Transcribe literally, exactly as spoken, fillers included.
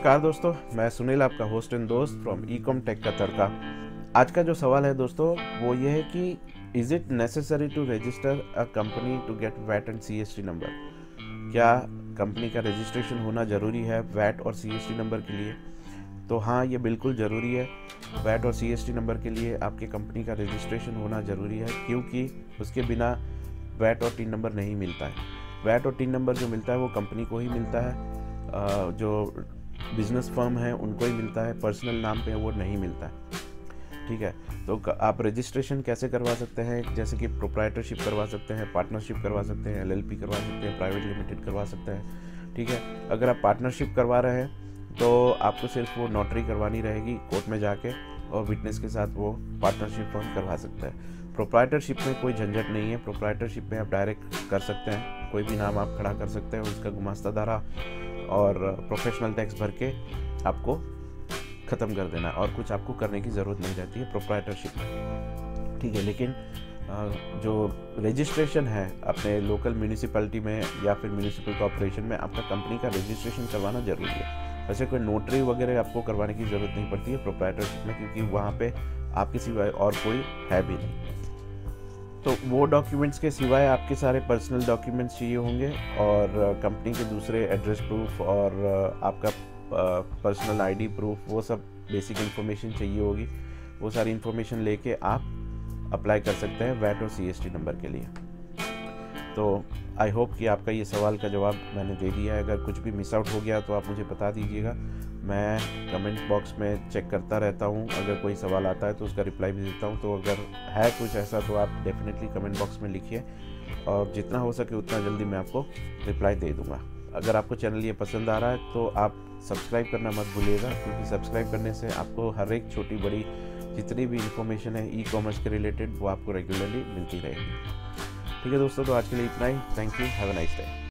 नमस्कार दोस्तों, मैं सुनील आपका होस्ट एंड दोस्त फ्रॉम ई कॉम टेक का तड़का। आज का जो सवाल है दोस्तों वो ये है कि is it necessary to register a company to get VAT and C S T number. क्या कंपनी का रजिस्ट्रेशन होना ज़रूरी है वैट और सी एस टी नंबर के लिए? तो हाँ, ये बिल्कुल ज़रूरी है। वैट और सी एस टी नंबर के लिए आपके कंपनी का रजिस्ट्रेशन होना ज़रूरी है, क्योंकि उसके बिना वैट और टीन नंबर नहीं मिलता है। वैट और टीन नंबर जो मिलता है वो कंपनी को ही मिलता है, जो बिजनेस फर्म है उनको ही मिलता है, पर्सनल नाम पे वो नहीं मिलता है। ठीक है, तो आप रजिस्ट्रेशन कैसे करवा सकते हैं? जैसे कि प्रोप्राइटरशिप करवा सकते हैं, पार्टनरशिप करवा सकते हैं, एल एल पी करवा सकते हैं, प्राइवेट लिमिटेड करवा सकते हैं। ठीक है, अगर आप पार्टनरशिप करवा रहे हैं तो आपको सिर्फ वो नोटरी करवानी रहेगी कोर्ट में जाके, और विटनेस के साथ वो पार्टनरशिप फॉर्म करवा सकते हैं। प्रोप्राइटरशिप में कोई झंझट नहीं है। प्रोप्राइटरशिप में आप डायरेक्ट कर सकते हैं, कोई भी नाम आप खड़ा कर सकते हैं, उसका गुमास्तादारा और प्रोफेशनल टैक्स भर के आपको ख़त्म कर देना, और कुछ आपको करने की ज़रूरत नहीं रहती है प्रोप्राइटरशिप में। ठीक है, लेकिन जो रजिस्ट्रेशन है अपने लोकल म्यूनिसिपैलिटी में या फिर म्यूनिसिपल कॉर्पोरेशन में, आपका कंपनी का रजिस्ट्रेशन करवाना ज़रूरी है। वैसे कोई नोटरी वगैरह आपको करवाने की ज़रूरत नहीं पड़ती है प्रोप्राइटरशिप में, क्योंकि वहाँ पे आपके सिवाय और कोई है भी नहीं। तो वो डॉक्यूमेंट्स के सिवाय आपके सारे पर्सनल डॉक्यूमेंट्स चाहिए होंगे, और कंपनी के दूसरे एड्रेस प्रूफ और आपका पर्सनल आईडी प्रूफ, वो सब बेसिक इन्फॉर्मेशन चाहिए होगी। वो सारी इन्फॉर्मेशन लेके आप अप्लाई कर सकते हैं वैट और सी एस टी नंबर के लिए। तो आई होप कि आपका ये सवाल का जवाब मैंने दे दिया है। अगर कुछ भी मिस आउट हो गया तो आप मुझे बता दीजिएगा, मैं कमेंट बॉक्स में चेक करता रहता हूँ। अगर कोई सवाल आता है तो उसका रिप्लाई भी देता हूँ। तो अगर है कुछ ऐसा तो आप डेफिनेटली कमेंट बॉक्स में लिखिए, और जितना हो सके उतना जल्दी मैं आपको रिप्लाई दे दूँगा। अगर आपको चैनल ये पसंद आ रहा है तो आप सब्सक्राइब करना मत भूलिएगा, क्योंकि सब्सक्राइब करने से आपको हर एक छोटी बड़ी जितनी भी इन्फॉर्मेशन है ई कॉमर्स के रिलेटेड वो आपको रेगुलरली मिलती रहेगी। ठीक है दोस्तों, तो आज के लिए इतना ही। Thank you, have a nice day.